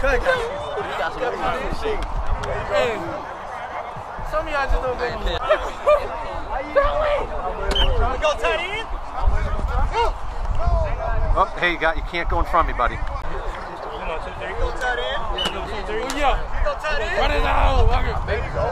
cut. Hey, some of y'all just don't get me. Go tight end. Oh, hey, you can't go in front of me, buddy. Go tight end. Yeah. Go tight end. Run it out.